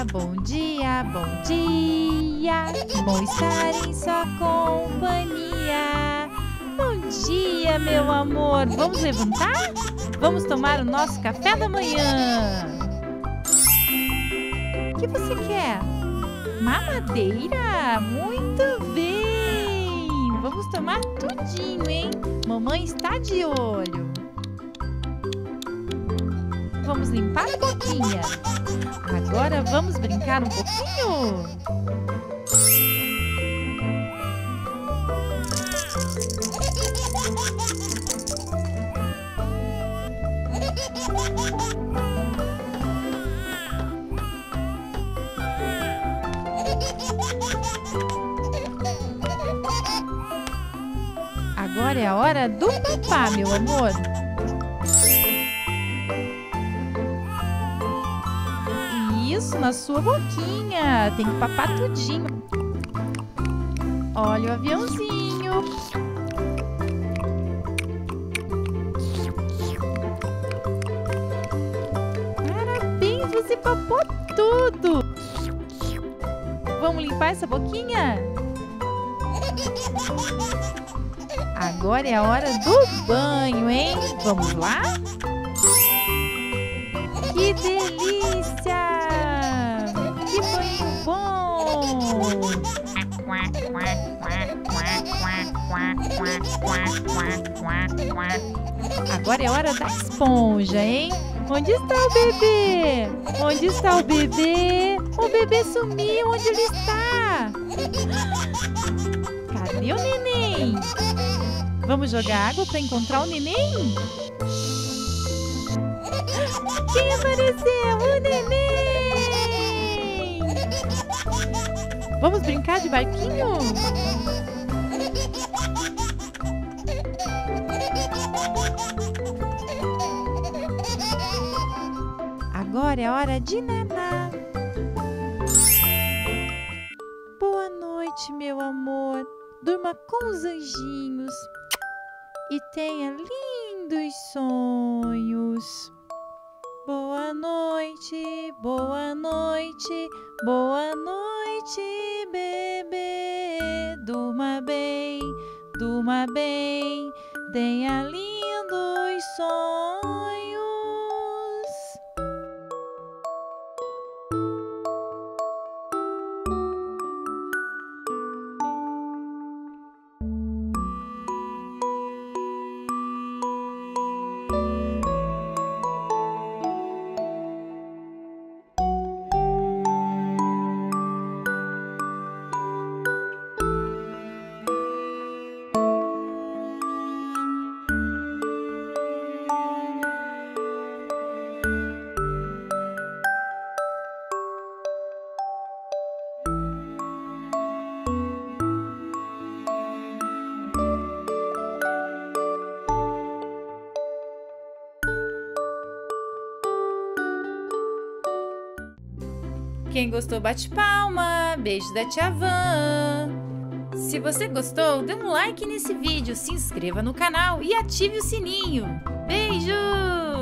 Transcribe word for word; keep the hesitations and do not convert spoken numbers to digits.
dia, bom dia, bom dia. Bom estar em sua companhia. Bom dia, meu amor. Vamos levantar? Vamos tomar o nosso café da manhã. O que você quer? Mamadeira? Muito bem. Vamos tomar tudinho, hein? Mamãe está de olho. Vamos limpar a boquinha. Agora vamos brincar um pouquinho. Agora é a hora do papá, meu amor. Isso, na sua boquinha. Tem que papar tudinho. Olha o aviãozinho. Parabéns, você papou tudo. Vamos limpar essa boquinha? Agora é a hora do banho, hein? Vamos lá? Que delícia! Que banho bom! Agora é hora da esponja, hein? Onde está o bebê? Onde está o bebê? O bebê sumiu, onde ele está? Cadê o neném? Vamos jogar água para encontrar o neném? Quem apareceu? O neném! Vamos brincar de barquinho? Agora é hora de nanar. Boa noite, meu amor. Durma com os anjinhos e tenha lindos sonhos. Boa noite, boa noite, boa noite, bebê. Durma bem, durma bem, tenha lindos sonhos. Quem gostou, bate palma. Beijo da tia Van. Se você gostou, dê um like nesse vídeo, se inscreva no canal e ative o sininho. Beijo!